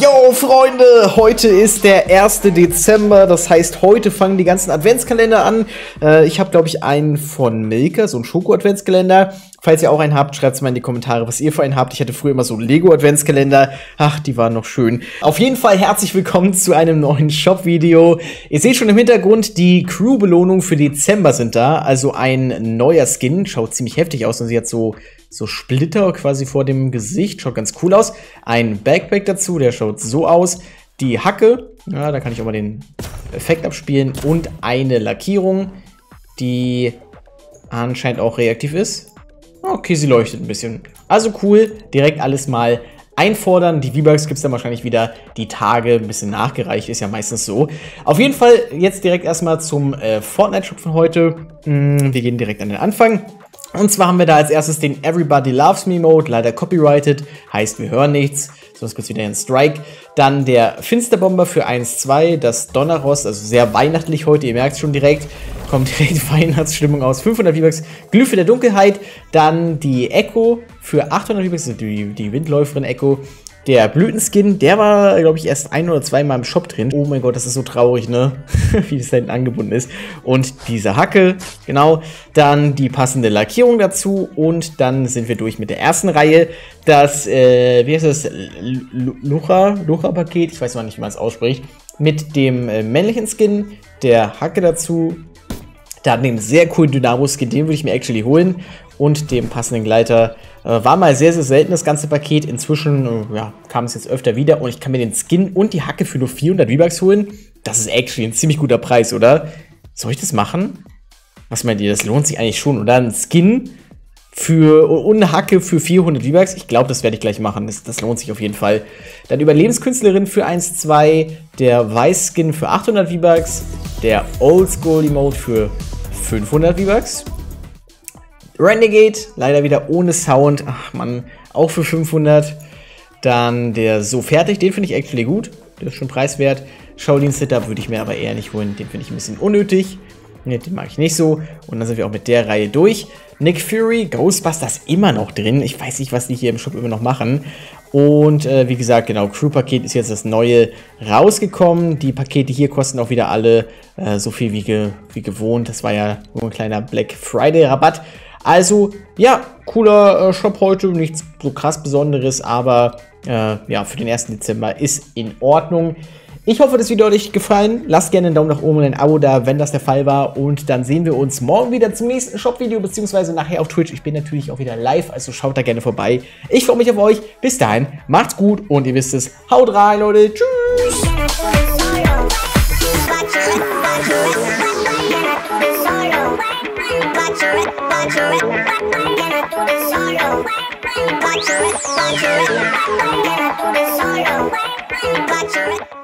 Yo Freunde, heute ist der 1. Dezember, das heißt heute fangen die ganzen Adventskalender an. Ich habe glaube ich einen von Milka, so einen Schoko-Adventskalender. Falls ihr auch einen habt, schreibt es mal in die Kommentare, was ihr für einen habt. Ich hatte früher immer so Lego-Adventskalender. Ach, die waren noch schön. Auf jeden Fall herzlich willkommen zu einem neuen Shop-Video. Ihr seht schon im Hintergrund, die Crew-Belohnungen für Dezember sind da. Also ein neuer Skin, schaut ziemlich heftig aus und sie hat so Splitter quasi vor dem Gesicht. Schaut ganz cool aus. Ein Backpack dazu, der schaut so aus. Die Hacke, ja, da kann ich auch mal den Effekt abspielen. Und eine Lackierung, die anscheinend auch reaktiv ist. Okay, sie leuchtet ein bisschen. Also cool, direkt alles mal einfordern. Die V-Bucks gibt es dann wahrscheinlich wieder die Tage ein bisschen nachgereicht, ist ja meistens so. Auf jeden Fall jetzt direkt erstmal zum Fortnite-Shop von heute. Wir gehen direkt an den Anfang. Und zwar haben wir da als erstes den Everybody Loves Me Mode, leider copyrighted, heißt wir hören nichts, sonst gibt es wieder einen Strike. Dann der Finsterbomber für 1-2, das Donnerrost, also sehr weihnachtlich heute, ihr merkt es schon direkt, kommt direkt Weihnachtsstimmung aus, 500 V-Bucks, Glyphe der Dunkelheit. Dann die Echo für 800 V-Bucks, also die Windläuferin Echo. Der Blütenskin, der war, glaube ich, erst ein- oder zweimal im Shop drin. Oh mein Gott, das ist so traurig, ne? Wie das da hinten angebunden ist. Und diese Hacke, genau. Dann die passende Lackierung dazu. Und dann sind wir durch mit der ersten Reihe. Das, wie heißt das? Lucha-Paket. Ich weiß noch nicht, wie man es ausspricht. Mit dem männlichen Skin, der Hacke dazu. Dann dem sehr coolen Dynamo-Skin, den würde ich mir actually holen. Und dem passenden Gleiter. War mal sehr, sehr selten das ganze Paket. Inzwischen ja, kam es jetzt öfter wieder. Und ich kann mir den Skin und die Hacke für nur 400 V-Bucks holen. Das ist actually ein ziemlich guter Preis, oder? Soll ich das machen? Was meint ihr? Das lohnt sich eigentlich schon, oder? Ein Skin und eine Hacke für 400 V-Bucks. Ich glaube, das werde ich gleich machen. Das lohnt sich auf jeden Fall. Dann Überlebenskünstlerin für 1-2. Der Weiß-Skin für 800 V-Bucks. Der Oldschool-Emote für 500 V-Bucks. Renegade, leider wieder ohne Sound. Ach man, auch für 500. Dann der So Fertig, den finde ich actually gut. Der ist schon preiswert. Shaolin Setup würde ich mir aber eher nicht holen. Den finde ich ein bisschen unnötig. Ne, den mag ich nicht so. Und dann sind wir auch mit der Reihe durch. Nick Fury, Ghostbusters immer noch drin. Ich weiß nicht, was die hier im Shop immer noch machen. Und wie gesagt, genau, Crew-Paket ist jetzt das neue rausgekommen. Die Pakete hier kosten auch wieder alle so viel wie gewohnt. Das war ja nur ein kleiner Black Friday-Rabatt. Also, ja, cooler Shop heute, nichts so krass Besonderes, aber ja, für den 1. Dezember ist in Ordnung. Ich hoffe, das Video hat euch gefallen. Lasst gerne einen Daumen nach oben und ein Abo da, wenn das der Fall war. Und dann sehen wir uns morgen wieder zum nächsten Shop-Video, beziehungsweise nachher auf Twitch. Ich bin natürlich auch wieder live, also schaut da gerne vorbei. Ich freue mich auf euch. Bis dahin, macht's gut und ihr wisst es. Haut rein, Leute. Tschüss. Watch it.